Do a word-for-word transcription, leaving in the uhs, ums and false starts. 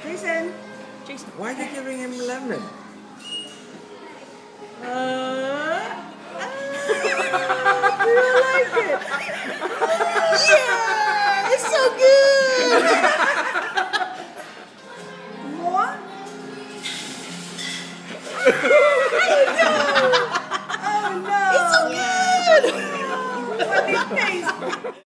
Jason. Jason. Why are they giving him lemon? Uh, ah, do you like it? Yeah, it's so good. More? Oh no! Oh no! It's so good. What do you taste?